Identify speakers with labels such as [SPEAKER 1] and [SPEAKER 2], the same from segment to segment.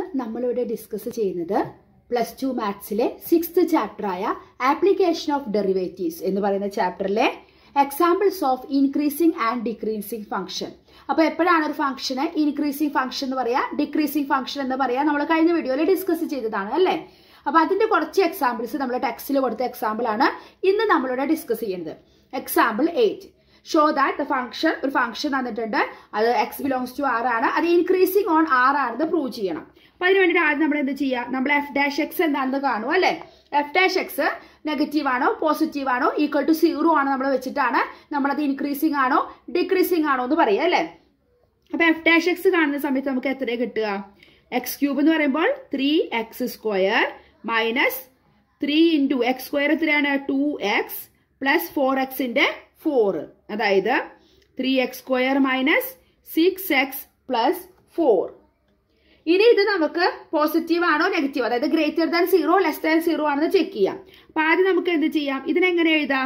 [SPEAKER 1] നമ്മളിവിടെ ഡിസ്കസ് ചെയ്യുന്നത് പ്ലസ് 2 മാത്സിലെ 6th ചാപ്റ്റർ ആയ ആപ്ലിക്കേഷൻ ഓഫ് ഡെറിവേറ്റീവ്സ് എന്ന് പറയുന്ന ചാപ്റ്ററിലെ examples of increasing and decreasing function. അപ്പോൾ എപ്പോഴാണ് ഒരു ഫംഗ്ഷന് ഇൻക്രീസിംഗ് ഫംഗ്ഷൻ എന്ന് പറയാ, ഡിക്രീസിംഗ് ഫംഗ്ഷൻ എന്ന് പറയാ, നമ്മൾ കഴിഞ്ഞ വീഡിയോയിൽ ഡിസ്കസ് ചെയ്തതാണ് അല്ലേ. അപ്പൊ അതിന്റെ കുറച്ച് എക്സാമ്പിൾസ് നമ്മൾ ടെക്സ്റ്റിൽ കൊടുത്ത എക്സാമ്പിൾ ആണ് ഇന്ന് നമ്മളിവിടെ ഡിസ്കസ് ചെയ്യുന്നത്. Example 8. Show that the function, ഒരു ഫംഗ്ഷൻ തന്നിട്ടുണ്ട്, അത് എക്സ് ബിലോങ്സ് ടു ആർ ആണ്, അത് ഇൻക്രീസിംഗ് ഓൺ ആർ ആണെന്ന് പ്രൂവ് ചെയ്യണം. അപ്പൊ അതിന് വേണ്ടിയിട്ട് ആദ്യം നമ്മൾ എന്ത് ചെയ്യുക, നമ്മൾ എഫ് ഡാഷ് എക്സ് എന്താണെന്ന് കാണും അല്ലെ. എഫ് ഡാഷ് എക്സ് നെഗറ്റീവ് ആണോ പോസിറ്റീവ് ആണോ ഈക്വൽ ടു 0 ആണോ നമ്മൾ വെച്ചിട്ടാണ് നമ്മളത് ഇൻക്രീസിംഗ് ആണോ ഡിക്രീസിംഗ് ആണോ എന്ന് പറയുക അല്ലെ. അപ്പൊ എഫ് ഡാഷ് എക്സ് കാണുന്ന സമയത്ത് നമുക്ക് എത്രയാ കിട്ടുക, എക്സ് ക്യൂബ് എന്ന് പറയുമ്പോൾ 3x² minus 3 into X square എത്രയാണ് 2x പ്ലസ് 4xന്റെ 4, അതായത് 3x² മൈനസ് 6x പ്ലസ് 4. ഇനി ഇത് നമുക്ക് പോസിറ്റീവ് ആണോ നെഗറ്റീവ്, അതായത് ഗ്രേറ്റർ ദാൻ 0 ലെസ് ദാൻ 0 ആണെന്ന് ചെക്ക് ചെയ്യാം. അപ്പൊ ആദ്യം നമുക്ക് എന്ത് ചെയ്യാം, ഇതിനെങ്ങനെ എഴുതാം,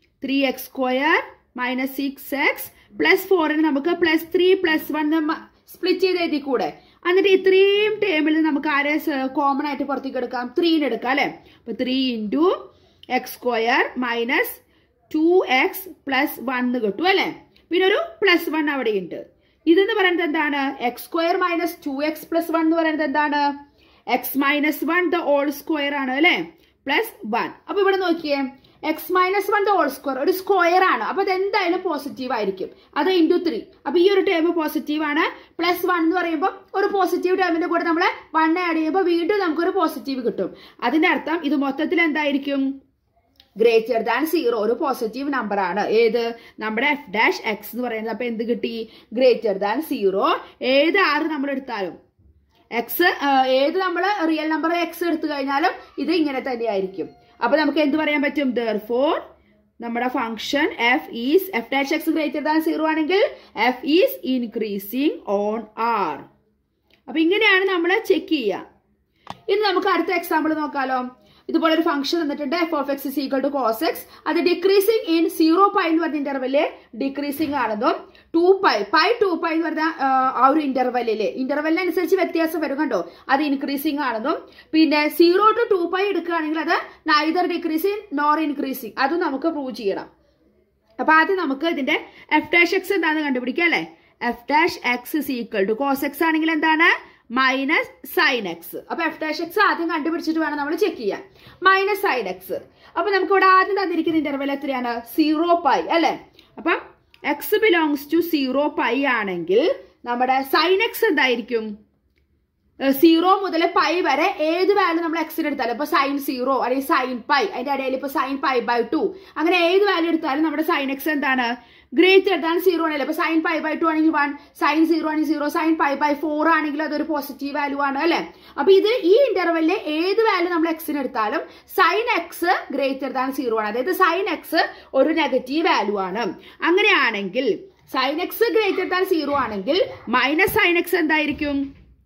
[SPEAKER 1] 3x² മൈനസ് 6x പ്ലസ് 4 നമുക്ക് പ്ലസ് 3 പ്ലസ് 1 സ്പ്ലിറ്റ് ചെയ്ത് എഴുതി കൂടെ. എന്നിട്ട് ഇത്രയും ടേമിൽ നമുക്ക് ആരെ കോമൺ ആയിട്ട് പുറത്തേക്ക് എടുക്കാം, 3 എടുക്കാം അല്ലെ. അപ്പൊ 3 into x² minus 2x plus 1 കിട്ടും അല്ലെ. പിന്നെ ഒരു പ്ലസ് 1 അവിടെ ഉണ്ട്. ഇതെന്ന് പറയുന്നത് എന്താണ്, x² മൈനസ് 2x പ്ലസ് 1 എന്ന് പറയുന്നത് എന്താണ്, x minus 1 the whole square ആണ് അല്ലെ, പ്ലസ് 1. അപ്പൊ ഇവിടെ നോക്കിയേ, x minus 1 the whole square ഒരു സ്ക്വയർ ആണ്, അപ്പൊ അത് എന്തായാലും പോസിറ്റീവ് ആയിരിക്കും, അത് ഇൻറ്റു 3. അപ്പൊ ഈ ഒരു ടേം പോസിറ്റീവ് ആണ്. പ്ലസ് 1 എന്ന് പറയുമ്പോൾ ഒരു പോസിറ്റീവ് ടേമിന്റെ കൂടെ നമ്മൾ 1 ആഡ് ചെയ്യുമ്പോൾ വീണ്ടും നമുക്കൊരു പോസിറ്റീവ് കിട്ടും. അതിന്റെ അർത്ഥം ഇത് മൊത്തത്തിൽ എന്തായിരിക്കും, ഗ്രേറ്റർ ദാൻ 0, ഒരു പോസിറ്റീവ് നമ്പർ ആണ്. ഏത്, നമ്മുടെ എഫ് ഡാഷ് എക്സ് എന്ന് പറയുന്നത്. അപ്പൊ എന്ത് കിട്ടി, ഗ്രേറ്റർ ദാൻ 0. ഏത് ആറ് നമ്മൾ എടുത്താലും എക്സ്, ഏത് നമ്മൾ റിയൽ നമ്പർ എക്സ് എടുത്തു കഴിഞ്ഞാലും ഇത് ഇങ്ങനെ തന്നെ ആയിരിക്കും. അപ്പൊ നമുക്ക് എന്ത് പറയാൻ പറ്റും, therefore നമ്മുടെ function f dash x greater than 0 ആണെങ്കിൽ f is increasing on R. അപ്പൊ ഇങ്ങനെയാണ് നമ്മൾ ചെക്ക് ചെയ്യുക. ഇനി നമുക്ക് അടുത്ത എക്സാമ്പിൾ നോക്കാലോ. ഇതുപോലെ ഒരു ഫംഗ്ഷൻ തന്നിട്ടുണ്ട്, f of x is equal to cos x, അത് ഡിക്രീസിംഗ് ഇൻ 0π എന്ന് പറഞ്ഞ ഇന്റർവെല് ഡിക്രീസിംഗ് ആണെന്നും 2π 2π എന്ന് പറഞ്ഞ ആ ഒരു ഇന്റർവെല്ലിനനുസരിച്ച് വ്യത്യാസം വരും കണ്ടോ, അത് ഇൻക്രീസിംഗ് ആണെന്നും, പിന്നെ 0 to 2π എടുക്കുകയാണെങ്കിൽ അത് നൈദർ ഡിക്രീസിംഗ് നോർ ഇൻക്രീസിംഗ്, അതും നമുക്ക് പ്രൂവ് ചെയ്യണം. അപ്പൊ ആദ്യം നമുക്ക് ഇതിന്റെ എഫ് ഡാഷ് എക്സ് എന്താണെന്ന് കണ്ടുപിടിക്കാം അല്ലെ. F dash x is equal to cos x ആണെങ്കിൽ എന്താണ്, മൈനസ് സൈൻ എക്സ്. അപ്പൊ എഫ് ഡാഷ് എക്സ് ആദ്യം കണ്ടുപിടിച്ചിട്ട് വേണം നമ്മൾ ചെക്ക് ചെയ്യാൻ. Minus sine x. അപ്പൊ നമുക്ക് ഇവിടെ ആദ്യം തന്നിരിക്കുന്ന ഇന്റർവെൽ എത്രയാണ്, 0π അല്ലെ. അപ്പൊ എക്സ് ബിലോങ്സ് ടു 0π ആണെങ്കിൽ നമ്മുടെ സൈൻ എക്സ് എന്തായിരിക്കും, 0 മുതൽ π വരെ ഏത് വാല്യൂ നമ്മൾ എക്സിന് എടുത്താലും, ഇപ്പൊ സൈൻ 0 അല്ലെങ്കിൽ സൈൻ π, അതിന്റെ ഇടയിൽ ഇപ്പൊ സൈൻ π/2, അങ്ങനെ ഏത് വാല്യൂ എടുത്താലും നമ്മുടെ സൈൻ എക്സ് എന്താണ്, ഗ്രേറ്റർ ദാൻ 0 ആണല്ലേ. അപ്പൊ സൈൻ π/2 ആണെങ്കിൽ 1, സൈൻ 0 ആണെങ്കിൽ 0, സൈൻ π/4 ആണെങ്കിൽ അതൊരു പോസിറ്റീവ് വാല്യൂ ആണ് അല്ലെ. അപ്പൊ ഇത് ഈ ഇന്റർവെല്ലിലെ ഏത് വാല്യൂ നമ്മൾ എക്സിന് എടുത്താലും സൈൻ എക്സ് ഗ്രേറ്റർ ദാൻ 0 ആണ്, അതായത് സൈൻ എക്സ് ഒരു നെഗറ്റീവ് വാല്യൂ ആണ്. അങ്ങനെയാണെങ്കിൽ സൈൻ എക്സ് ഗ്രേറ്റർ ദാൻ 0 ആണെങ്കിൽ മൈനസ് സൈൻ എക്സ് എന്തായിരിക്കും,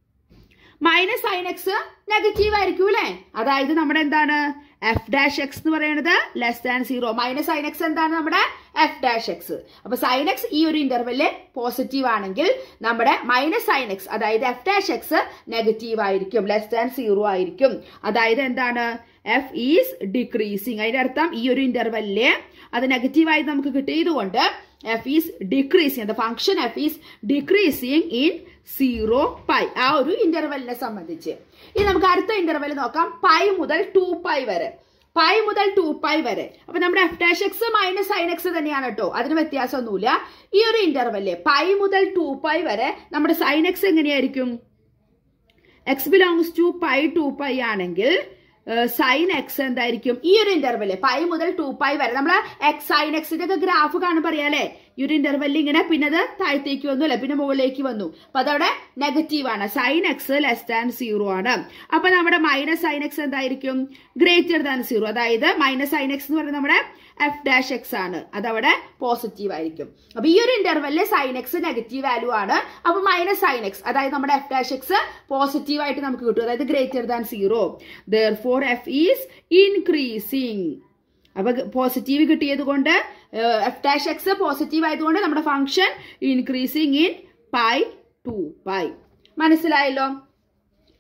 [SPEAKER 1] മൈനസ് സൈൻ എക്സ് നെഗറ്റീവ് ആയിരിക്കും അല്ലെ. അതായത് നമ്മുടെ എന്താണ്, എഫ് ഡാഷ് എക്സ് എന്ന് പറയുന്നത് less than 0, minus sine x എന്താണ് നമ്മുടെ എഫ് ഡാഷ് എക്സ്. അപ്പൊ സൈൻ എക്സ് ഈ ഒരു ഇന്റർവെല്ലിൽ പോസിറ്റീവ് ആണെങ്കിൽ നമ്മുടെ മൈനസ് സൈൻ എക്സ് അതായത് എഫ് ഡാഷ് എക്സ് നെഗറ്റീവ് ആയിരിക്കും, ലെസ് ദാൻ 0 ആയിരിക്കും. അതായത് എന്താണ്, എഫ് ഈസ് ഡിക്രീസിങ്. അതിന്റെ അർത്ഥം ഈ ഒരു ഇന്റർവെല്ലില് അത് നെഗറ്റീവ് ആയി നമുക്ക് കിട്ടിയതുകൊണ്ട് f is decreasing, the function f is decreasing in 0π, ആ ഒരു ഇന്റർവെല്ലിനെ സംബന്ധിച്ച്. ഇനി നമുക്ക് അടുത്ത ഇന്റർവെൽ നോക്കാം, π മുതൽ 2π വരെ. π മുതൽ 2π വരെ. അപ്പൊ നമ്മുടെ f dash x minus sine x തന്നെയാണ് കേട്ടോ, അതിന് വ്യത്യാസമൊന്നുമില്ല. ഈ ഒരു ഇന്റർവെല്ല് π മുതൽ 2π വരെ നമ്മുടെ സൈൻ എക്സ് എങ്ങനെയായിരിക്കും, എക്സ് ബിലോങ്സ് ടു π 2π ആണെങ്കിൽ സൈൻ എക്സ് എന്തായിരിക്കും, ഈ ഒരു ഇന്റർവെല്ല് π മുതൽ 2π വരെ നമ്മൾ എക്സ് സൈൻ എക്സിന്റെ ഒക്കെ ഗ്രാഫ് കാണാൻ പറയാല്ലേ, ഈ ഒരു ഇന്റർവെല്ലിൽ ഇങ്ങനെ, പിന്നെ അത് താഴത്തേക്ക് വന്നു അല്ലെ, പിന്നെ മുകളിലേക്ക് വന്നു. അപ്പൊ അതവിടെ നെഗറ്റീവ് ആണ്, സൈൻ എക്സ് ലെസ് ദാൻ 0 ആണ്. അപ്പൊ നമ്മുടെ മൈനസ് സൈൻ എക്സ് എന്തായിരിക്കും, ഗ്രേറ്റർ ദാൻ 0, അതായത് മൈനസ് സൈൻ എക്സ് എന്ന് പറയുന്നത് നമ്മുടെ എഫ് ഡാഷ് എക്സ് ആണ്, അതവിടെ പോസിറ്റീവ് ആയിരിക്കും. അപ്പൊ ഈ ഒരു ഇന്റർവെല്ലിൽ സൈൻ എക്സ് നെഗറ്റീവ് വാല്യൂ ആണ്. അപ്പൊ മൈനസ് സൈൻ എക്സ് അതായത് നമ്മുടെ എഫ് ഡാഷ് എക്സ് പോസിറ്റീവ് ആയിട്ട് നമുക്ക് കിട്ടും, അതായത് greater than 0. therefore f is increasing. അപ്പൊ പോസിറ്റീവ് കിട്ടിയത് കൊണ്ട് എഫ് ഡാഷ് എക്സ് പോസിറ്റീവ് ആയതുകൊണ്ട് നമ്മുടെ ഫംഗ്ഷൻ ഇൻക്രീസിങ് ഇൻ π 2π. മനസ്സിലായല്ലോ.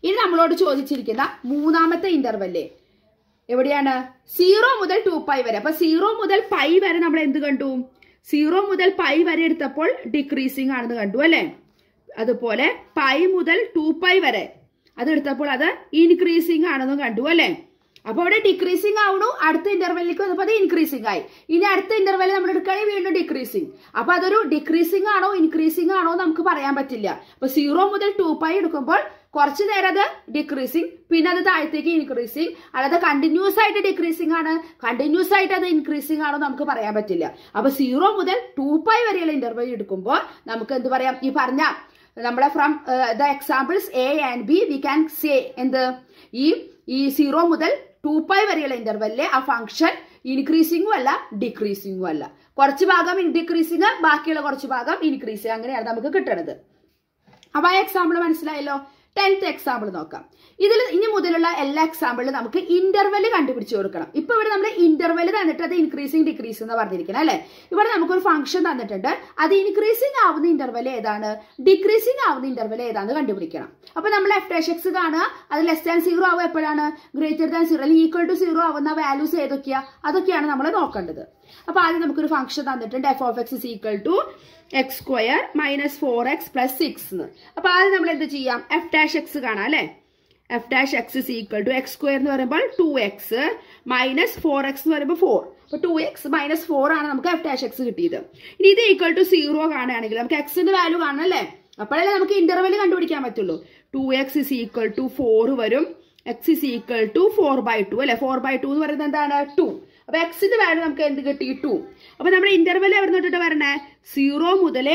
[SPEAKER 1] ഇനി നമ്മളോട് ചോദിച്ചിരിക്കുന്ന മൂന്നാമത്തെ ഇന്റർവെല് എവിടെയാണ്? 0 മുതൽ 2π വരെ. അപ്പൊ 0 മുതൽ പൈ വരെ നമ്മൾ എന്ത് കണ്ടു? 0 മുതൽ പൈ വരെ എടുത്തപ്പോൾ ഡിക്രീസിങ് ആണെന്ന് കണ്ടു അല്ലെ. അതുപോലെ പൈ മുതൽ 2π വരെ അത് എടുത്തപ്പോൾ അത് ഇൻക്രീസിങ് ആണെന്ന് കണ്ടു അല്ലെ. അപ്പൊ അവിടെ ഡിക്രീസിങ് ആവണു, അടുത്ത ഇന്റർവെല്ലിലേക്ക് വന്നപ്പോൾ അത് ഇൻക്രീസിങ് ആയി. ഇനി അടുത്ത ഇന്റർവെല് നമ്മൾ എടുക്കുകയാണെങ്കിൽ വീണ്ടും ഡിക്രീസിങ്. അപ്പൊ അതൊരു ഡിക്രീസിങ് ആണോ ഇൻക്രീസിങ് ആണോ നമുക്ക് പറയാൻ പറ്റില്ല. അപ്പൊ 0 മുതൽ 2π എടുക്കുമ്പോൾ കുറച്ചു നേരം അത് ഡിക്രീസിങ്, പിന്നെ അത് താഴത്തേക്ക് ഇൻക്രീസിങ്. അല്ലാതെ കണ്ടിന്യൂസ് ആയിട്ട് ഡിക്രീസിങ് ആണ്, കണ്ടിന്യൂസ് ആയിട്ട് അത് ഇൻക്രീസിങ് ആണോ നമുക്ക് പറയാൻ പറ്റില്ല. അപ്പൊ 0 മുതൽ 2π വരെയുള്ള ഇന്റർവെൽ എടുക്കുമ്പോൾ നമുക്ക് എന്ത് പറയാം? ഈ പറഞ്ഞ നമ്മളെ from the examples A and B we can say എന്ത്? ഈ 0 മുതൽ 2π വരെയുള്ള ഇന്റർവെല്ലിലെ ആ ഫംഗ്ഷൻ ഇൻക്രീസിംഗും അല്ല ഡിക്രീസിംഗും അല്ല. കുറച്ച് ഭാഗം ഡിക്രീസിംഗ്, ബാക്കിയുള്ള കുറച്ച് ഭാഗം ഇൻക്രീസിംഗ്, അങ്ങനെയാണ് നമുക്ക് കിട്ടുന്നത്. അപ്പൊ ആ എക്സാമ്പിൾ മനസ്സിലായല്ലോ. 10th എക്സാമ്പിൾ നോക്കാം. ഇതിൽ ഇനി മുതലുള്ള എല്ലാ എക്സാമ്പിളിലും നമുക്ക് ഇന്റർവെല് കണ്ടുപിടിച്ച് കൊടുക്കണം. ഇപ്പൊ ഇവിടെ നമ്മൾ ഇന്റർവെല് തന്നിട്ട് അത് ഇൻക്രീസിംഗ് ഡിക്രീസിംഗ് എന്ന് പറഞ്ഞിരിക്കണം അല്ലെ. ഇവിടെ നമുക്കൊരു ഫംഗ്ഷൻ തന്നിട്ടുണ്ട്, അത് ഇൻക്രീസിംഗ് ആവുന്ന ഇന്റർവെൽ ഏതാണ്, ഡിക്രീസിംഗ് ആവുന്ന ഇന്റർവെൽ ഏതാണെന്ന് കണ്ടുപിടിക്കണം. അപ്പൊ നമ്മൾ f(x) കാണുക, അത് (0) ആവുക എപ്പോഴാണ്? (0) അല്ലെങ്കിൽ (0) ആവുന്ന വാല്യൂസ് ഏതൊക്കെയാ, അതൊക്കെയാണ് നമ്മൾ നോക്കേണ്ടത്. അപ്പൊ ആദ്യം നമുക്കൊരു ഫംഗ്ഷൻ തന്നിട്ടുണ്ട്, f(x) x square minus 4x plus 6 എന്ന്. അപ്പൊ ആദ്യം നമ്മൾ എന്ത് ചെയ്യാം? f(x) കാണാം അല്ലെ. f(x) x square എന്ന് പറയുമ്പോൾ 2x minus 4x എന്ന് പറയുമ്പോൾ 4. അപ്പൊ 2x minus 4 ആണ് നമുക്ക് f(x) കിട്ടിയത്. ഇനി ഇത് = 0 കാണുകയാണെങ്കിൽ നമുക്ക് x ന്റെ വാല്യൂ കാണണം അല്ലെ. അപ്പോഴല്ലേ നമുക്ക് ഇന്റർവെൽ കണ്ടുപിടിക്കാൻ പറ്റുള്ളൂ. 2x = 4 വരും, x = 4/2 അല്ലെ. 4/2 എന്ന് പറയുന്നത് എന്താണ്? 2. അപ്പൊ എക്സിന്റെ വാല്യൂ നമുക്ക് എന്ത് കിട്ടി? 2. അപ്പൊ നമ്മുടെ ഇന്റർവെൽ എവിടെ നിന്നിട്ട് വരണേ? 0 മുതലല്ല,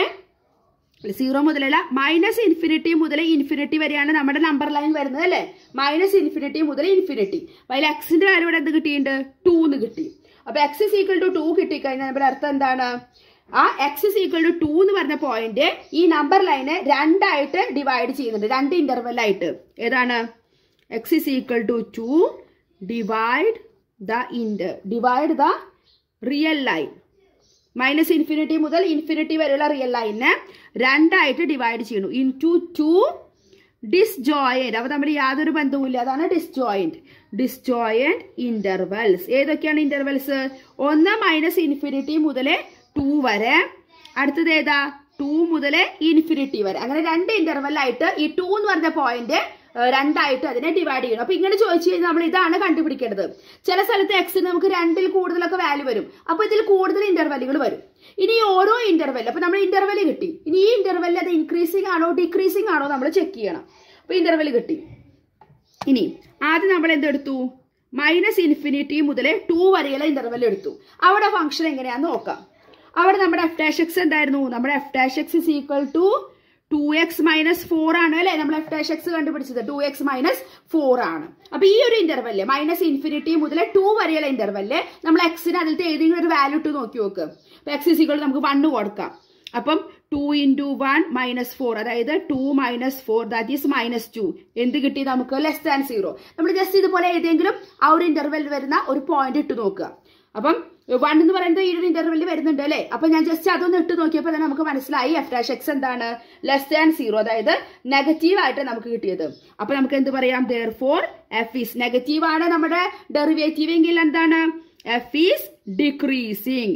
[SPEAKER 1] -∞ മുതൽ ഇൻഫിനിറ്റി വരെയാണ് നമ്മുടെ നമ്പർ ലൈൻ വരുന്നത് അല്ലെ. -∞ മുതൽ ഇൻഫിനിറ്റി. അതിൽ എക്സിന്റെ വാല്യൂ ഇവിടെ എന്ത് കിട്ടിയിട്ടുണ്ട്? 2 എന്ന് കിട്ടി. അപ്പൊ x = 2 കിട്ടിക്കഴിഞ്ഞാൽ നമ്മുടെ അർത്ഥം എന്താണ്? ആ x = 2 എന്ന് പറഞ്ഞ പോയിന്റ് ഈ നമ്പർ ലൈനെ രണ്ടായിട്ട് ഡിവൈഡ് ചെയ്യുന്നുണ്ട്, രണ്ട് ഇന്റർവെൽ ആയിട്ട്. ഏതാണ്? x = 2 divide the real line. -∞ മുതൽ ഇൻഫിനിറ്റി വരെയുള്ള റിയൽ ലൈനെ രണ്ടായിട്ട് ഡിവൈഡ് ചെയ്യുന്നു. Into 2 disjoint. അപ്പൊ നമ്മൾ യാതൊരു ബന്ധവുമില്ല, അതാണ് ഡിസ്ജോയിന്റ് ഇന്റർവെൽസ്. ഏതൊക്കെയാണ് ഇന്റർവെൽസ്? ഒന്ന് -∞ മുതൽ 2 വരെ, അടുത്തത് ഏതാ? 2 മുതൽ ഇൻഫിനിറ്റി വരെ. അങ്ങനെ രണ്ട് ഇന്റർവെൽ ആയിട്ട് ഈ 2 എന്ന് പറഞ്ഞ പോയിന്റ് രണ്ടായിട്ട് അതിനെ ഡിവൈഡ് ചെയ്യണം. അപ്പൊ ഇങ്ങനെ ചോദിച്ചു കഴിഞ്ഞാൽ നമ്മൾ ഇതാണ് കണ്ടുപിടിക്കേണ്ടത്. ചില സ്ഥലത്ത് എക്സിന് നമുക്ക് 2ൽ കൂടുതലൊക്കെ വാല്യൂ വരും, അപ്പൊ ഇതിൽ കൂടുതൽ ഇന്റർവെല്ലുകൾ വരും. ഇനി ഓരോ ഇന്റർവെൽ, അപ്പൊ നമ്മൾ ഇന്റർവെൽ കിട്ടി. ഇനി ഈ ഇന്റർവെല്ലിൽ അത് ഇൻക്രീസിംഗ് ആണോ ഡിക്രീസിംഗ് ആണോ നമ്മൾ ചെക്ക് ചെയ്യണം. അപ്പൊ ഇന്റർവെൽ കിട്ടി. ഇനി ആദ്യം നമ്മൾ എന്തെടുത്തു? -∞ മുതൽ 2 വരെയുള്ള ഇന്റർവെൽ എടുത്തു. അവിടെ ഫംഗ്ഷൻ എങ്ങനെയാന്ന് നോക്കാം. അവിടെ നമ്മുടെ f(x) എന്തായിരുന്നു? നമ്മുടെ f(x) = 2x minus 4 ആണ് അല്ലെ. നമ്മൾ f(x) കണ്ടുപിടിച്ചത് 2x minus 4 ആണ്. അപ്പൊ ഈ ഒരു ഇന്റർവെല്ല് -∞ മുതൽ 2 വരെയുള്ള ഇന്റർവെല്ല് നമ്മൾ എക്സിന് അതിലത്തെ ഏതെങ്കിലും ഒരു വാല്യൂ ഇട്ട് നോക്കി നോക്ക്. അപ്പൊ x = നമുക്ക് 1 കൊടുക്കാം. അപ്പം 2 × 1 - 4, അതായത് 2 - 4 that is -2. എന്ത് കിട്ടി നമുക്ക്? <0. നമ്മൾ ജസ്റ്റ് ഇതുപോലെ ഏതെങ്കിലും ആ ഒരു ഇന്റർവെല്ലിൽ വരുന്ന ഒരു പോയിന്റ് ഇട്ട് നോക്കുക. അപ്പം 1 എന്ന് പറയുന്നത് ഈ ഒരു ഇന്റർവെല്ലിൽ വരുന്നുണ്ട് അല്ലെ. അപ്പൊ ഞാൻ ജസ്റ്റ് അതൊന്ന് ഇട്ട് നോക്കിയപ്പോൾ തന്നെ നമുക്ക് മനസ്സിലായി f(x) എന്താണ്? <0, അതായത് നെഗറ്റീവ് ആയിട്ട് നമുക്ക് കിട്ടിയത്. അപ്പൊ നമുക്ക് എന്ത് പറയാം? therefore f is നെഗറ്റീവ് ആണ് നമ്മുടെ ഡെറിവേറ്റീവ് എങ്കിൽ എന്താണ്? f is decreasing.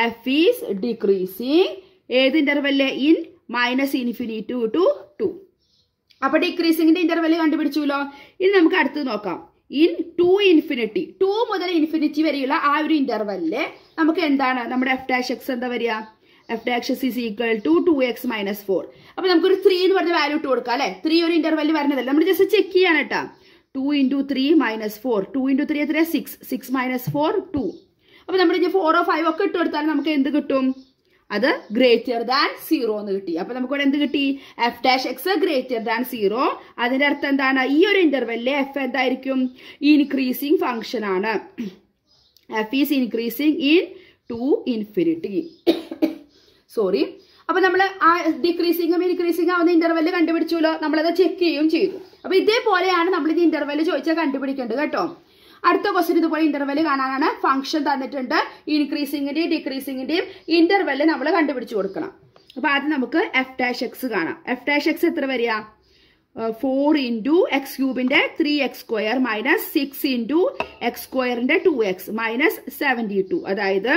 [SPEAKER 1] ഏത് ഇന്റർവെല്ല്? In -∞ to 2. അപ്പൊ ഡിക്രീസിംഗിന്റെ ഇന്റർവെല്ല് കണ്ടുപിടിച്ചല്ലോ. ഇനി നമുക്ക് അടുത്ത് നോക്കാം. ഇൻ 2 2 മുതൽ ഇൻഫിനിറ്റി വരെയുള്ള ആ ഒരു ഇന്റർവെല്ലില് നമുക്ക് എന്താണ്? നമ്മുടെ f(x) എന്താ വരിക? f(x) = 2x - 4. അപ്പൊ നമുക്കൊരു 3 എന്ന് പറഞ്ഞ വാല്യൂ ഇട്ട് കൊടുക്കാം അല്ലെ. 3 ഒരു ഇന്റർവെല്ലിൽ വരുന്നതല്ല, നമ്മൾ ജസ്റ്റ് ചെക്ക് ചെയ്യാണ് കേട്ടാ. 2 × 3 - 4. 2 × 3 എത്ര? 6. 6 - 4 2. അപ്പൊ നമ്മൾ ഇനി 4 5 ഒക്കെ ഇട്ട് കൊടുത്താൽ നമുക്ക് എന്ത് കിട്ടും? അത് >0 എന്ന് കിട്ടി. അപ്പൊ നമുക്ക് ഇവിടെ എന്ത് കിട്ടി? f(x) >0. അതിന്റെ അർത്ഥം എന്താണ്? ഈ ഒരു ഇന്റർവെല്ലിലെ f എന്തായിരിക്കും? ഇൻക്രീസിംഗ് ഫംഗ്ഷൻ ആണ്. f is increasing in to infinity. Sorry. അപ്പൊ നമ്മൾ ആ ഡിക്രീസിംഗും ഇൻക്രീസിംഗ് ആവുന്ന ഇന്റർവെല്ല് കണ്ടുപിടിച്ചല്ലോ, നമ്മളത് ചെക്ക് ചെയ്യുകയും ചെയ്തു. അപ്പൊ ഇതേപോലെയാണ് നമ്മൾ ഇത് ഇന്റർവെല്ല് ചോദിച്ചാൽ കണ്ടുപിടിക്കേണ്ടത് കേട്ടോ. അടുത്ത ക്വസ്റ്റ്യൻ ഇതുപോലെ ഇന്റർവെല്ല് കാണാനാണ്. ഫംഗ്ഷൻ തന്നിട്ടുണ്ട്, ഇൻക്രീസിംഗിന്റെയും ഡിക്രീസിംഗിന്റെയും ഇന്റർവെല്ല് നമ്മൾ കണ്ടുപിടിച്ചു കൊടുക്കണം. അപ്പൊ ആദ്യം നമുക്ക് f(x) കാണാം. f(x) എത്ര വരിക? 4 into x ക്യൂബിന്റെ 3x square minus 6 into x സ്ക്വയറിന്റെ 2x മൈനസ് 72. അതായത്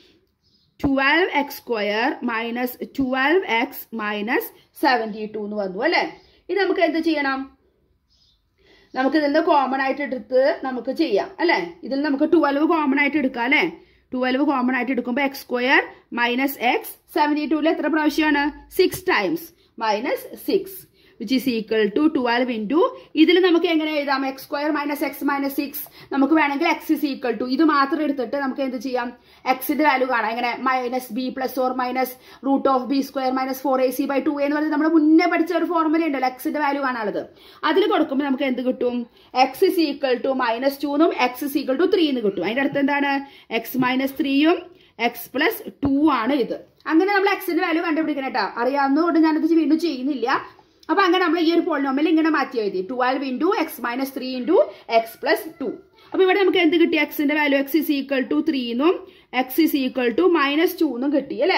[SPEAKER 1] 12x square minus 12x minus 72 എന്ന് വന്നു അല്ലെ. ഇത് നമുക്ക് എന്ത് ചെയ്യണം? നമുക്ക് ഇതിൽ നിന്ന് കോമൺ ആയിട്ട് എടുത്ത് നമുക്ക് ചെയ്യാം അല്ലെ. ഇതിൽ നമുക്ക് 12 കോമൺ ആയിട്ട് എടുക്കാം അല്ലെ. 12 കോമൺ ആയിട്ട് എടുക്കുമ്പോൾ എക്സ് സ്ക്വയർ മൈനസ് എക്സ് 72 എത്ര പ്രാവശ്യമാണ്? 6 times minus 6 which is equal to 12 into ഇതിൽ നമുക്ക് എങ്ങനെ എഴുതാം? X square minus x minus 6 നമുക്ക് വേണമെങ്കിൽ എക്സ് ഇസ് ഈക്വൽ ടു ഇത് മാത്രം എടുത്തിട്ട് നമുക്ക് എന്ത് ചെയ്യാം? എക്സിന്റെ വാല്യൂ കാണാം. എങ്ങനെ? Minus b plus or minus root of b square minus 4ac/2 എന്ന് പറഞ്ഞാൽ നമ്മൾ മുന്നേ പഠിച്ച ഒരു ഫോർമുല ഉണ്ടല്ലോ എക്സിന്റെ വാല്യൂ കാണാനുള്ളത്. അതിൽ കൊടുക്കുമ്പോൾ നമുക്ക് എന്ത് കിട്ടും? X is equal to minus 2 എന്നും എക്സ് ഇസ് ഈക്വൽ ടു 3 എന്ന് കിട്ടും. അതിന്റെ അടുത്ത് എന്താണ്? എക്സ് മൈനസ് 3യും എക്സ് പ്ലസ് 2 ആണ് ഇത്. അങ്ങനെ നമ്മൾ എക്സിന്റെ വാല്യൂ കണ്ടുപിടിക്കണം കേട്ടോ. അറിയാവുന്നതുകൊണ്ട് ഞാനത് വീണ്ടും ചെയ്യുന്നില്ല. അപ്പൊ അങ്ങനെ നമ്മൾ ഈ ഒരു പോളിനോമിയൽ ഇങ്ങനെ മാറ്റി എഴുതി 12 into x minus 3 into x plus 2. അപ്പൊ ഇവിടെ നമുക്ക് എന്ത് കിട്ടി? എക്സിന്റെ value x is equal to 3 എന്നും x is equal to minus 2 എന്നും കിട്ടി അല്ലെ.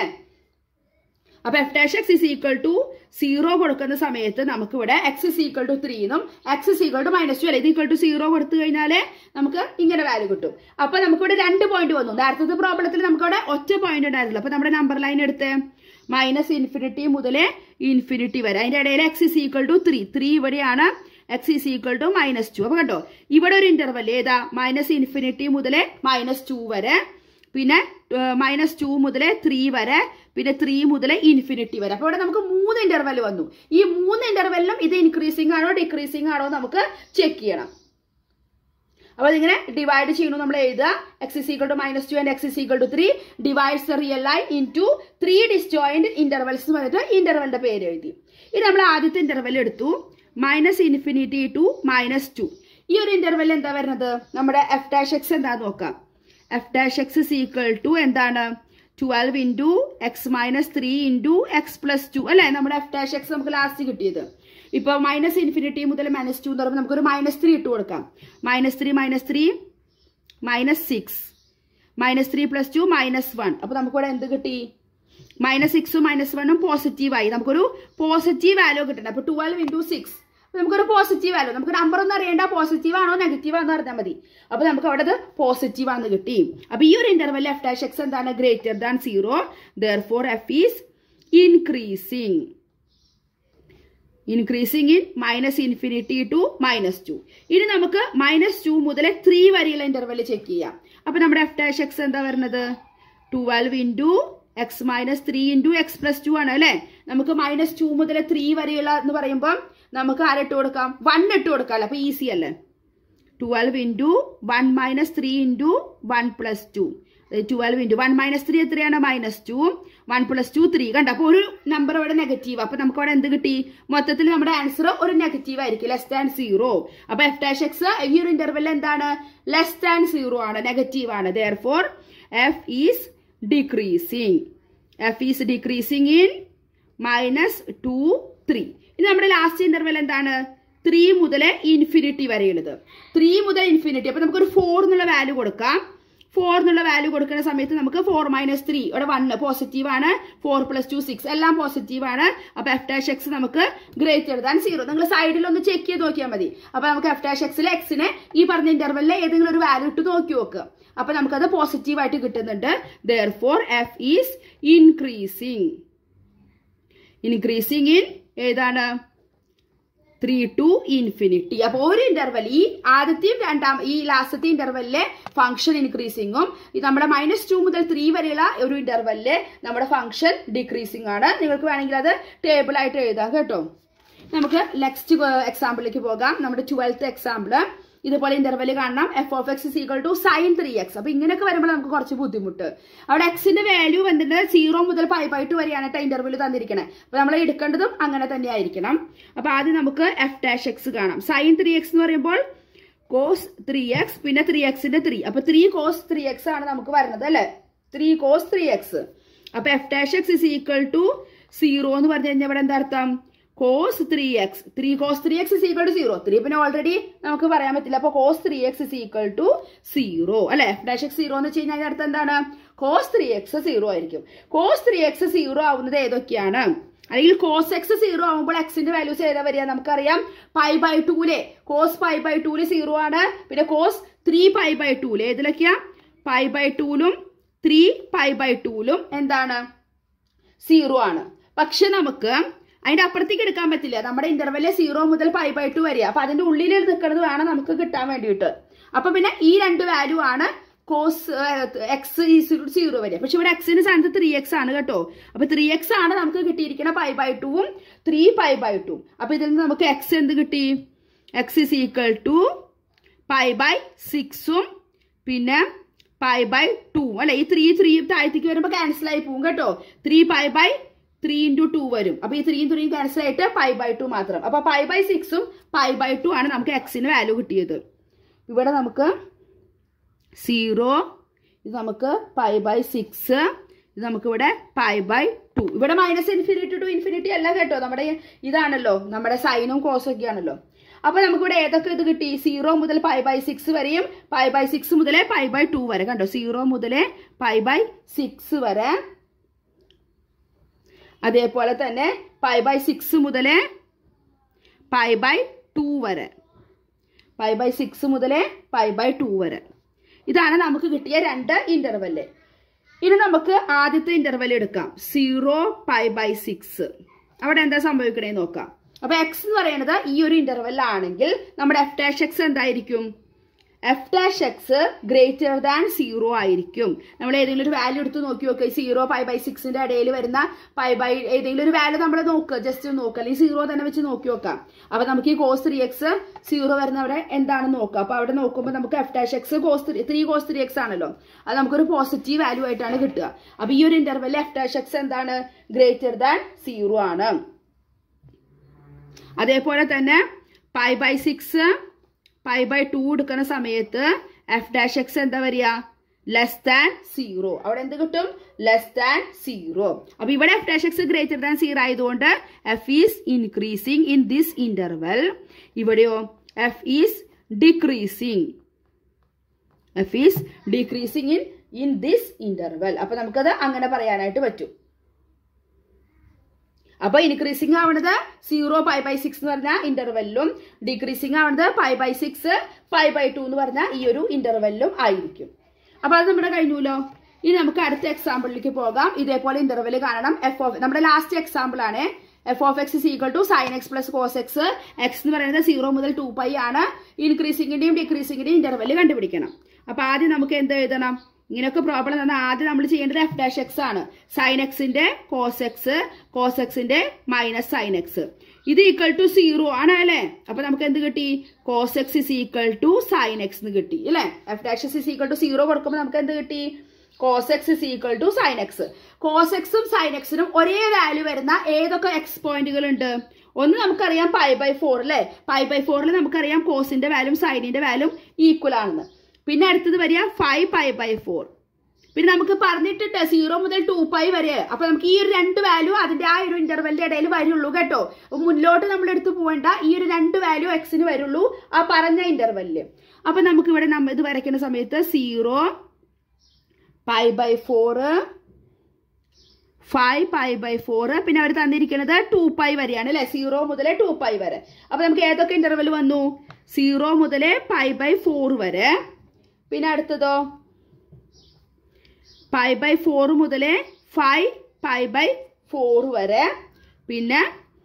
[SPEAKER 1] അപ്പൊ f dash x is equal to 0 കൊടുക്കുന്ന സമയത്ത് നമുക്ക് ഇവിടെ x is equal to 3 എന്നും x is equal to minus 2 അല്ലെ. ഇത് equal to 0 കൊടുത്തു കഴിഞ്ഞാലേ നമുക്ക് ഇങ്ങനെ വാല്യൂ കിട്ടും. അപ്പൊ നമുക്കിവിടെ 2 പോയിന്റ് വന്നു. നേരത്തെ പ്രോബ്ലത്തിൽ നമുക്കിവിടെ ഒറ്റ പോയിന്റ് ഉണ്ടായിരുന്നില്ല. അപ്പൊ നമ്മുടെ നമ്പർ ലൈൻ എടുത്ത് മൈനസ് ഇൻഫിനിറ്റി മുതലേ ഇൻഫിനിറ്റി വരെ. അതിന്റെ ഇടയിൽ എക്സ് ഇസ് ഈക്വൽ ടു 3 ഇവിടെയാണ്. X is equal to minus 2. അപ്പൊ കണ്ടോ ഇവിടെ ഒരു ഇന്റർവെൽ ഏതാ? മൈനസ് ഇൻഫിനിറ്റി മുതലേ മൈനസ് 2 വരെ, പിന്നെ മൈനസ് 2 മുതലേ 3 വരെ, പിന്നെ 3 മുതലേ ഇൻഫിനിറ്റി വരെ. അപ്പൊ ഇവിടെ നമുക്ക് 3 ഇന്റർവെൽ വന്നു. ഈ 3 ഇന്റർവെല്ലിലും ഇത് ഇൻക്രീസിംഗ് ആണോ ഡിക്രീസിംഗ് ആണോ നമുക്ക് ചെക്ക് ചെയ്യണം. അപ്പൊ ഇതിങ്ങനെ ഡിവൈഡ് ചെയ്യണം. നമ്മൾ എഴുതുക x is equal to minus 2 and x is equal to 3 divides the real line into 3 disjoint intervals വന്നിട്ട് ഇന്റർവെലിന്റെ പേര് എഴുതി. ഇത് നമ്മൾ ആദ്യത്തെ ഇന്റർവെൽ എടുത്തു മൈനസ് ഇൻഫിനിറ്റി ടു മൈനസ് 2. ഈ ഒരു ഇന്റർവെൽ എന്താ വരുന്നത്? നമ്മുടെ എഫ് ഡാഷ് എക്സ് എന്താന്ന് നോക്കാം. F dash x is equal to എന്താണ്? 12 into x minus 3 into x plus 2 അല്ലെ. നമ്മുടെ എഫ് ഡാഷ് എക്സ് നമുക്ക് ലാസ്റ്റ് കിട്ടിയത്. ഇപ്പൊ മൈനസ് ഇൻഫിനിറ്റി മുതൽ മൈനസ് 2 എന്ന് പറയുമ്പോൾ നമുക്കൊരു മൈനസ് 3 ഇട്ട് കൊടുക്കാം. Minus 3 minus 6 minus 3 plus 2 minus 1. അപ്പൊ നമുക്കിവിടെ എന്ത് കിട്ടി? മൈനസ് 6ഉം മൈനസ് 1ഉം പോസിറ്റീവായി നമുക്കൊരു പോസിറ്റീവ് വാല്യൂ കിട്ടണം. അപ്പൊ 12 into 6 നമുക്കൊരു പോസിറ്റീവ് വാല്യൂ. നമുക്ക് നമ്പർ ഒന്നും അറിയേണ്ട, പോസിറ്റീവ് ആണോ നെഗറ്റീവ് ആണോ അറിഞ്ഞാൽ മതി. അപ്പൊ നമുക്ക് അവിടെ പോസിറ്റീവ് ആണെന്ന് കിട്ടി. അപ്പൊ ഈ ഒരു ഇന്റർവെൽ എഫ് ഡാഷ് എക്സ് എന്താണ്? Greater than 0. therefore f is increasing in minus infinity to minus 2. ഇനി നമുക്ക് മൈനസ് 2 മുതൽ 3 വരെയുള്ള ഇന്റർവെൽ ചെക്ക് ചെയ്യാം. അപ്പൊ നമ്മുടെ എഫ് ഡാഷ് എക്സ് എന്താ വരുന്നത്? 12 into x minus 3 into x plus 2 ആണ് അല്ലെ. നമുക്ക് മൈനസ് 2 മുതൽ 3 വരെയുള്ള എന്ന് പറയുമ്പോൾ നമുക്ക് ആരിട്ട് കൊടുക്കാം? 1 ഇട്ട് കൊടുക്കാം. അപ്പൊ ഈസി അല്ലേ. 12 into 1 minus 3 into 1 plus 2. 12 into 1 minus 3 എത്രയാണ്? മൈനസ് 2. 1 plus 2 3. കണ്ട അപ്പൊ ഒരു നമ്പർ ഇവിടെ നെഗറ്റീവ്. അപ്പൊ നമുക്ക് അവിടെ എന്ത് കിട്ടി? മൊത്തത്തിൽ നമ്മുടെ ആൻസർ ഒരു നെഗറ്റീവ് ആയിരിക്കും, ലെസ് ദാൻ 0. അപ്പൊ എഫ് ഡാഷ് എക്സ് ഈ ഒരു ഇന്റർവെൽ എന്താണ്? ലെസ് ദാൻ 0 ആണ്, നെഗറ്റീവ് ആണ്. therefore f is decreasing. f is decreasing in minus 2 3. ഇനി നമ്മുടെ ലാസ്റ്റ് ഇന്റർവെൽ എന്താണ്? 3 മുതൽ ഇൻഫിനിറ്റി വരെയുള്ളത്. 3 മുതൽ ഇൻഫിനിറ്റി. അപ്പൊ നമുക്കൊരു 4 എന്നുള്ള വാല്യൂ കൊടുക്കാം. 4 എന്നുള്ള വാല്യൂ കൊടുക്കുന്ന സമയത്ത് നമുക്ക് 4 മൈനസ് 3 ഇവിടെ 1 പോസിറ്റീവ് ആണ്. 4 പ്ലസ് 2 6 എല്ലാം പോസിറ്റീവ് ആണ്. അപ്പൊ എഫ് ഡാഷ് എക്സ് നമുക്ക് ഗ്രേറ്റർ ദാൻ 0. നിങ്ങൾ സൈഡിൽ ഒന്ന് ചെക്ക് ചെയ്ത് നോക്കിയാൽ മതി. അപ്പൊ നമുക്ക് എഫ് ഡാഷ് എക്സിലെ എക്സിനെ ഈ പറഞ്ഞ ഇന്റർവെല്ലിൽ ഏതെങ്കിലും ഒരു വാല്യൂ ഇട്ട് നോക്കി നോക്കുക. അപ്പൊ നമുക്കത് പോസിറ്റീവ് ആയിട്ട് കിട്ടുന്നുണ്ട്. therefore f is increasing in ഏതാണ്? 3 to ഇൻഫിനിറ്റി. അപ്പൊ ഒരു ഇന്റർവെൽ ഈ ആദ്യത്തെയും ഈ ലാസ്റ്റത്തെ ഇന്റർവെല്ലിലെ ഫംഗ്ഷൻ ഇൻക്രീസിംഗും നമ്മുടെ മൈനസ് 2 മുതൽ 3 വരെയുള്ള ഒരു ഇന്റർവെല്ലിലെ നമ്മുടെ ഫംഗ്ഷൻ ഡിക്രീസിംഗ് ആണ്. നിങ്ങൾക്ക് വേണമെങ്കിൽ അത് ടേബിൾ ആയിട്ട് എഴുതാം കേട്ടോ. നമുക്ക് നെക്സ്റ്റ് എക്സാമ്പിളിലേക്ക് പോകാം. നമ്മുടെ 12th എക്സാമ്പിള് ഇതുപോലെ ഇന്റർവെൽ കാണണം. F of x is equal to sine 3x. അപ്പൊ ഇങ്ങനെയൊക്കെ വരുമ്പോൾ നമുക്ക് കുറച്ച് ബുദ്ധിമുട്ട്. അവിടെ എക്സിന്റെ വാല്യൂ വന്നിട്ട് 0 മുതൽ π/2 വരെയാണ് ഇന്റർവെൽ തന്നിരിക്കുന്നത്. അപ്പൊ നമ്മൾ എടുക്കേണ്ടതും അങ്ങനെ തന്നെ ആയിരിക്കണം. അപ്പൊ ആദ്യം നമുക്ക് എഫ് ഡാഷ് എക്സ് കാണാം. സൈൻ 3x എന്ന് പറയുമ്പോൾ കോസ് 3x പിന്നെ 3xന്റെ 3. അപ്പൊ 3 cos 3x ആണ് നമുക്ക് വരുന്നത് അല്ലെ. 3 cos 3x. അപ്പൊ f dash x is equal to 0 എന്ന് പറഞ്ഞു കഴിഞ്ഞാൽ ഇവിടെ എന്താ അർത്ഥം? cos 3x. 3 cos 3x is equal to 0. 3 പിന്നെ ഓൾറെഡി നമുക്ക് പറയാൻ പറ്റില്ല. അപ്പൊ cos 3x is equal to 0 അല്ലെ. എഫ് ഡാഷ് എക്സ് 0 എന്ന് വെച്ച് കഴിഞ്ഞാൽ അതിന്റെ അർത്ഥം എന്താണ്? cos 3x 0 ആയിരിക്കും. cos 3x 0 ആവുന്നത് ഏതൊക്കെയാണ്? അല്ലെങ്കിൽ കോസ് എക്സ് 0 ആകുമ്പോൾ എക്സിന്റെ വാല്യൂസ് ഏതാ വരിക? നമുക്കറിയാം π/2 കോസ് π/2 0 ആണ്. പിന്നെ കോസ് 3π/2 ഏതിലൊക്കെയാ? π/2 3π/2 എന്താണ്? 0 ആണ്. പക്ഷെ നമുക്ക് അതിന്റെ അപ്പുറത്തേക്ക് എടുക്കാൻ പറ്റില്ല. നമ്മുടെ ഇന്റർവെല് 0 മുതൽ π/2 വരിക. അപ്പൊ അതിന്റെ ഉള്ളിൽ നിൽക്കുന്നത് വേണം നമുക്ക് കിട്ടാൻ വേണ്ടിയിട്ട്. അപ്പൊ പിന്നെ ഈ രണ്ട് വാല്യൂ ആണ് കോസ് എക്സ് 0 വരിക. പക്ഷെ ഇവിടെ എക്സിന് സ്ഥാനത്ത് 3x ആണ് കേട്ടോ. അപ്പൊ 3x ആണ് നമുക്ക് കിട്ടിയിരിക്കുന്ന π/2 3π/2. അപ്പൊ ഇതിൽ നിന്ന് നമുക്ക് എക്സ് എന്ത് കിട്ടി? എക്സ് ഇസ് ഈക്വൽ ടു π/6 പിന്നെ π/2 അല്ലെ. ഈ 3 താഴത്തേക്ക് വരുമ്പോ ക്യാൻസൽ ആയി പോകും കേട്ടോ. 3π/3 × 2 വരും. അപ്പൊ ഈ 3 3 ക്യാൻസൽ ആയിട്ട് π/2 മാത്രം. അപ്പൊ π/6 π/2 ആണ് നമുക്ക് എക്സിന് വാല്യൂ കിട്ടിയത്. ഇവിടെ നമുക്ക് 0, ഇത് നമുക്ക് π/6, ഇത് നമുക്ക് ഇവിടെ π/2. ഇവിടെ -∞ to ∞ അല്ല കേട്ടോ. നമ്മുടെ ഇതാണല്ലോ നമ്മുടെ സൈനും കോസും ഒക്കെ ആണല്ലോ. അപ്പൊ നമുക്കിവിടെ ഏതൊക്കെ ഇത് കിട്ടി? 0 മുതൽ π/6 വരെയും π/6 മുതൽ π/2 വരെ കണ്ടോ. 0 മുതൽ π/6 വരെ, അതേപോലെ തന്നെ π/6 മുതൽ π/2 വരെ, π/6 മുതൽ π/2 വരെ. ഇതാണ് നമുക്ക് കിട്ടിയ രണ്ട് ഇന്റർവെല്. ഇനി നമുക്ക് ആദ്യത്തെ ഇന്റർവെൽ എടുക്കാം. 0 π/6. അവിടെ എന്താ സംഭവിക്കണേന്ന് നോക്കാം. അപ്പൊ എക്സ് എന്ന് പറയുന്നത് ഈ ഒരു ഇന്റർവെൽ ആണെങ്കിൽ നമ്മുടെ f' എന്തായിരിക്കും? f' ഗ്രേറ്റർ ദാൻ 0 ആയിരിക്കും. നമ്മൾ ഏതെങ്കിലും ഒരു വാല്യൂ എടുത്ത് നോക്കി നോക്കുക. 0 π/6ന്റെ ഇടയിൽ വരുന്ന ഏതെങ്കിലും ഒരു വാല്യൂ നമ്മൾ നോക്കുക, ജസ്റ്റ് നോക്കുക, അല്ലെങ്കിൽ 0 തന്നെ വെച്ച് നോക്കി നോക്കാം. അപ്പൊ നമുക്ക് ഈ cos 3x 0 വരുന്ന അവിടെ എന്താണെന്ന് നോക്കാം. അപ്പൊ അവിടെ നോക്കുമ്പോൾ നമുക്ക് f' cos 3x ആണല്ലോ. അത് നമുക്കൊരു പോസിറ്റീവ് വാല്യൂ ആയിട്ടാണ് കിട്ടുക. അപ്പൊ ഈ ഒരു ഇന്റർവെൽ f' എന്താണ്? ഗ്രേറ്റർ ദാൻ 0 ആണ്. അതേപോലെ തന്നെ π/6 π/2 എടുക്കുന്ന സമയത്ത് f' എന്താ വരിക? Less than 0. അവിടെ എന്ത് കിട്ടും? Less than 0. അപ്പൊ ഇവിടെ f' ഗ്രേറ്റർ ദാൻ 0 ആയതുകൊണ്ട് f is increasing in this interval. ഇവിടെയോ f is decreasing. f is decreasing in this interval. അപ്പൊ നമുക്കത് അങ്ങനെ പറയാനായിട്ട് പറ്റും. അപ്പൊ ഇൻക്രീസിങ് ആവണത് 0 π/6 എന്ന് പറഞ്ഞ ഇന്റർവെല്ലും ഡിക്രീസിങ് ആവണത് π/6 π/2 എന്ന് പറഞ്ഞ ഈ ഒരു ഇന്റർവെല്ലും ആയിരിക്കും. അപ്പൊ അത് നമ്മുടെ കഴിഞ്ഞല്ലോ. ഇനി നമുക്ക് അടുത്ത എക്സാമ്പിളിലേക്ക് പോകാം. ഇതേപോലെ ഇന്റർവെല് കാണണം. നമ്മുടെ ലാസ്റ്റ് എക്സാമ്പിൾ ആണ്. f(x) is equal to sin x plus cos x. x എന്ന് പറയുന്നത് 0 മുതൽ 2π ആണ്. ഇൻക്രീസിങ്ങിന്റെയും ഡിക്രീസിങ്ങിന്റെയും ഇന്റർവെല് കണ്ടുപിടിക്കണം. അപ്പൊ ആദ്യം നമുക്ക് എന്ത് എഴുതണം? ഇങ്ങനെയൊക്കെ പ്രോബ്ലം തന്നാൽ ആദ്യം നമ്മൾ ചെയ്യേണ്ടത് f' ആണ്. sin xന്റെ cos x, cos xന്റെ മൈനസ് sin x. ഇത് ഈക്വൽ ടു 0 ആണ് അല്ലേ. അപ്പൊ നമുക്ക് എന്ത് കിട്ടി? cos x is equal to sin x എന്ന് കിട്ടി അല്ലെ. f' is equal to 0 കൊടുക്കുമ്പോൾ നമുക്ക് എന്ത് കിട്ടി? cos x is equal to sin x. cos x ഉം sin x നും ഒരേ വാല്യൂ വരുന്ന ഏതൊക്കെ എക്സ് പോയിന്റുകൾ ഉണ്ട്? ഒന്ന് നമുക്കറിയാം π/4 അല്ലെ. π/4 നമുക്കറിയാം കോസിന്റെ വാല്യൂ സൈനിന്റെ വാല്യൂ ഈക്വൽ ആണെന്ന്. പിന്നെ അടുത്തത് വരിക 5π/4. പിന്നെ നമുക്ക് പറഞ്ഞിട്ടുണ്ട് 0 മുതൽ 2π വരെ. അപ്പൊ നമുക്ക് ഈ ഒരു രണ്ട് വാല്യൂ അതിന്റെ ആ ഒരു ഇന്റർവെലിന്റെ ഇടയിൽ വരുള്ളൂ കേട്ടോ. മുന്നോട്ട് നമ്മൾ എടുത്തു പോകേണ്ട. ഈ ഒരു രണ്ട് വാല്യൂ എക്സിന് വരുള്ളൂ ആ പറഞ്ഞ ഇന്റർവെല്ലില്. അപ്പൊ നമുക്ക് ഇവിടെ ഇത് വരയ്ക്കുന്ന സമയത്ത് 0 π/4 5π/4 പിന്നെ അവർ തന്നിരിക്കുന്നത് 2π വരെയാണ് അല്ലെ. 0 മുതൽ 2π വരെ. അപ്പൊ നമുക്ക് ഏതൊക്കെ ഇന്റർവെൽ വന്നു? 0 മുതൽ π/4 വരെ. പിന്നെ അടുത്തതോ π/4 മുതൽ 5π/4 വരെ. പിന്നെ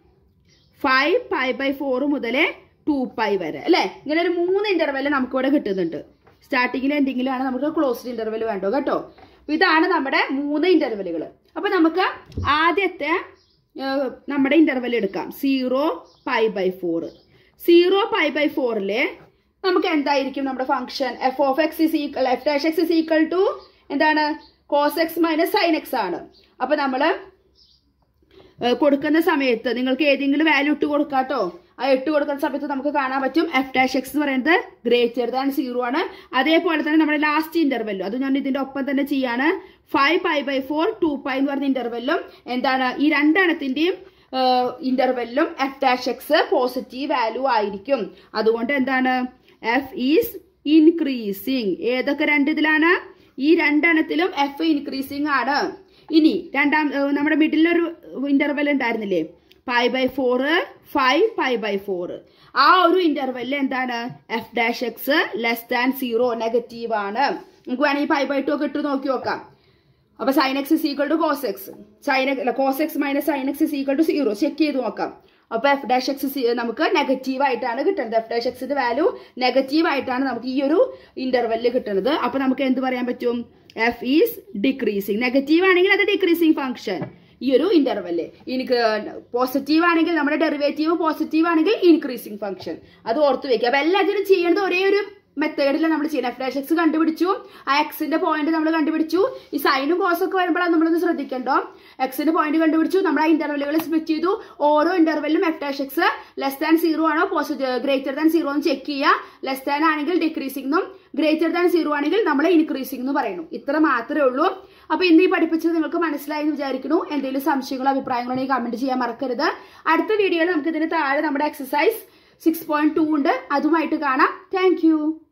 [SPEAKER 1] 5π/4 മുതൽ 2π വരെ അല്ലെ. ഇങ്ങനെ ഒരു 3 ഇന്റർവെൽ നമുക്ക് ഇവിടെ കിട്ടുന്നുണ്ട്. സ്റ്റാർട്ടിങ്ങിൽ എന്തെങ്കിലും ആണ് നമുക്ക് ക്ലോസ്ഡ് ഇന്റർവെൽ വേണ്ടോ കേട്ടോ. ഇതാണ് നമ്മുടെ 3 ഇന്റർവെലുകൾ. അപ്പൊ നമുക്ക് ആദ്യത്തെ നമ്മുടെ ഇന്റർവെൽ എടുക്കാം. 0 π/4. 0 π/4 നമുക്ക് എന്തായിരിക്കും നമ്മുടെ function? f(x) is equal to എന്താണ്? cos x minus sin x ആണ്. അപ്പൊ നമ്മള് കൊടുക്കുന്ന സമയത്ത് നിങ്ങൾക്ക് ഏതെങ്കിലും വാല്യൂ ഇട്ട് കൊടുക്കാട്ടോ. ആ ഇട്ട് കൊടുക്കുന്ന സമയത്ത് നമുക്ക് കാണാൻ പറ്റും f' എന്ന് പറയുന്നത് ഗ്രേറ്റർ ദാൻ 0 ആണ്. അതേപോലെ തന്നെ നമ്മുടെ ലാസ്റ്റ് ഇന്റർവെല്ലും അത് ഞാൻ ഇതിന്റെ ഒപ്പം തന്നെ ചെയ്യാണ്. 5π/4 2π എന്ന് പറഞ്ഞ ഇന്റർവെല്ലും എന്താണ്? ഈ രണ്ടെണ്ണത്തിന്റെയും ഇന്റർവെല്ലും f' പോസിറ്റീവ് വാല്യൂ ആയിരിക്കും. അതുകൊണ്ട് എന്താണ്? f is increasing. ഏതൊക്കെ രണ്ട് ഇതിലാണ്? ഈ രണ്ടെണ്ണത്തിലും f ഇൻക്രീസിങ് ആണ്. ഇനി നമ്മുടെ മിഡിലൊരു ഇന്റർവെൽ ഉണ്ടായിരുന്നില്ലേ, π/4 5 π/4. ആ ഒരു ഇന്റർവെല്ലിൽ എന്താണ് f'(x)<0 നെഗറ്റീവ് ആണ്. നമുക്ക് വേണമെങ്കിൽ π/2 ഒക്കെ ഇട്ട് നോക്കി നോക്കാം. അപ്പൊ sin x is equal to cos x, cos x minus sin x is equal to 0 check ചെയ്ത് നോക്കാം. അപ്പൊ f'(x) നമുക്ക് നെഗറ്റീവ് ആയിട്ടാണ് കിട്ടുന്നത്. f'(x)ന്റെ വാല്യൂ നെഗറ്റീവ് ആയിട്ടാണ് നമുക്ക് ഈ ഒരു ഇന്റർവെല്ലിൽ കിട്ടുന്നത്. അപ്പൊ നമുക്ക് എന്ത് പറയാൻ പറ്റും, f ഈസ് ഡിക്രീസിങ്. നെഗറ്റീവ് ആണെങ്കിൽ അത് ഡിക്രീസിങ് ഫംഗ്ഷൻ ഈ ഒരു ഇന്റർവെല്ല്. പോസിറ്റീവ് ആണെങ്കിൽ നമ്മുടെ ഡെറിവേറ്റീവ് പോസിറ്റീവ് ആണെങ്കിൽ ഇൻക്രീസിങ് ഫംഗ്ഷൻ. അത് ഓർത്ത് വെക്കുക. അപ്പൊ എല്ലാത്തിനും ചെയ്യേണ്ടത് ഒരേ ഒരു മെത്തേഡിലാണ് നമ്മൾ ചെയ്യുന്നത്. f'(x) കണ്ടുപിടിച്ചു, ആ എക്സിന്റെ പോയിന്റ് നമ്മൾ കണ്ടുപിടിച്ചു. ഈ സൈനും കോസും ഒക്കെ വരുമ്പോഴാണ് നമ്മളൊന്ന് ശ്രദ്ധിക്കണ്ടോ. എക്സിന്റെ പോയിന്റ് കണ്ടുപിടിച്ചു, നമ്മൾ ആ ഇന്റർവെല്ലുകൾ സ്പ്ലിറ്റ് ചെയ്തു. ഓരോ ഇന്റർവെല്ലും f'(x)<0 ആണോ ഗ്രേറ്റർ ദാൻ 0 എന്ന് ചെക്ക് ചെയ്യുക. ലെസ് ദാൻ ആണെങ്കിൽ ഡിക്രീസിംഗ് എന്നും ഗ്രേറ്റർ ദാൻ 0 ആണെങ്കിൽ നമ്മൾ ഇൻക്രീസിംഗ് എന്ന് പറയുന്നു. ഇത്ര മാത്രമേ ഉള്ളൂ. അപ്പൊ ഇന്ന് ഈ പഠിപ്പിച്ചത് നിങ്ങൾക്ക് മനസ്സിലായി എന്ന് വിചാരിക്കുന്നു. എന്തെങ്കിലും സംശയങ്ങളോ അഭിപ്രായങ്ങളോ ഉണ്ടെങ്കിൽ കമന്റ് ചെയ്യാൻ മറക്കരുത്. അടുത്ത വീഡിയോയിൽ നമുക്ക് ഇതിന് താഴെ നമ്മുടെ എക്സസൈസ് 6.2 ഉണ്ട്, അതുമായിട്ട് കാണാം. താങ്ക്